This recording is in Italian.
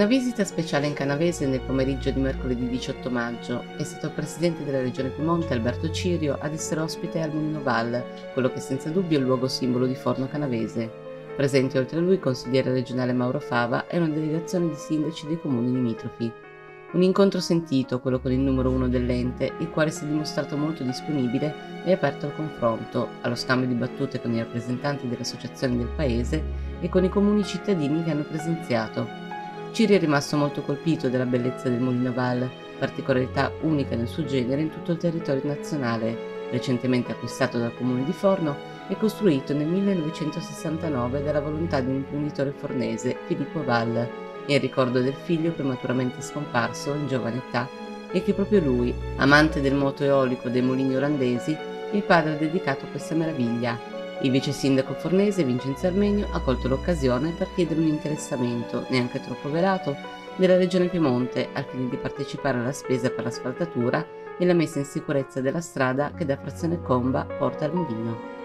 Una visita speciale in Canavese nel pomeriggio di mercoledì 18 maggio. È stato il presidente della regione Piemonte, Alberto Cirio, ad essere ospite al Mulino Val, quello che senza dubbio è il luogo simbolo di Forno Canavese. Presenti oltre a lui il consigliere regionale Mauro Fava e una delegazione di sindaci dei comuni limitrofi. Un incontro sentito, quello con il numero uno dell'ente, il quale si è dimostrato molto disponibile e aperto al confronto, allo scambio di battute con i rappresentanti delle associazioni del paese e con i comuni cittadini che hanno presenziato. Ciri è rimasto molto colpito della bellezza del Mulino Val, particolarità unica nel suo genere in tutto il territorio nazionale, recentemente acquistato dal comune di Forno e costruito nel 1969 dalla volontà di un imprenditore fornese, Filippo Val, in ricordo del figlio prematuramente scomparso in giovane età e che proprio lui, amante del moto eolico dei mulini olandesi, il padre ha dedicato a questa meraviglia. Il vice sindaco fornese Vincenzo Armenio ha colto l'occasione per chiedere un interessamento, neanche troppo velato, della regione Piemonte al fine di partecipare alla spesa per l'asfaltatura e la messa in sicurezza della strada che da Frazione Comba porta al mulino.